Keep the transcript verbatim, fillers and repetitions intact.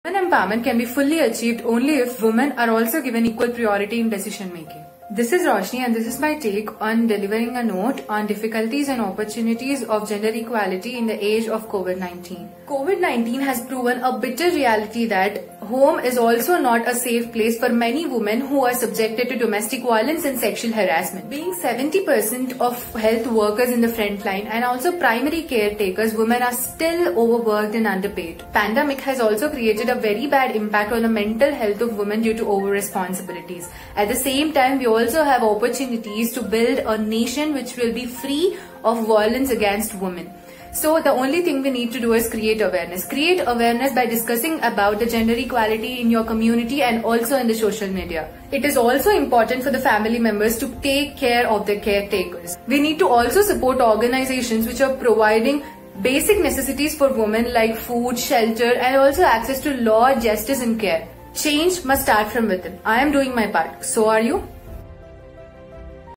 Women empowerment can be fully achieved only if women are also given equal priority in decision making. This is Roshni and this is my take on delivering a note on difficulties and opportunities of gender equality in the age of COVID nineteen. COVID nineteen has proven a bitter reality that home is also not a safe place for many women who are subjected to domestic violence and sexual harassment. Being seventy percent of health workers in the front line and also primary caretakers, women are still overworked and underpaid. Pandemic has also created a very bad impact on the mental health of women due to over responsibilities. At the same time, we also have opportunities to build a nation which will be free of violence against women. So the only thing we need to do is create awareness. Create awareness by discussing about the gender equality in your community and also in the social media. It is also important for the family members to take care of their caretakers. We need to also support organizations which are providing basic necessities for women like food, shelter and also access to law, justice and care. Change must start from within. I am doing my part. So are you?